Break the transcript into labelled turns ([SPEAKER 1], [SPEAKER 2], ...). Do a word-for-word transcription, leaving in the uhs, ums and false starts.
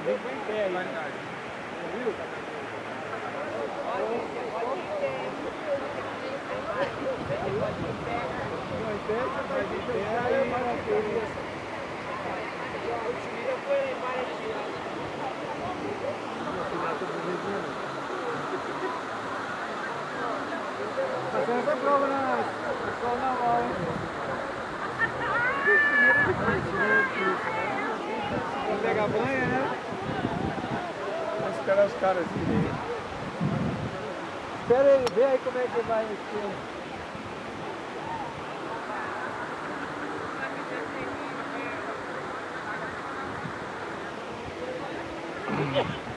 [SPEAKER 1] Vem com em pé aí. Viu? Passando essa prova na escola naval, hein? Vou pegar banha, né? Vou esperar os caras virem. Espera aí, vê aí como é que vai esse.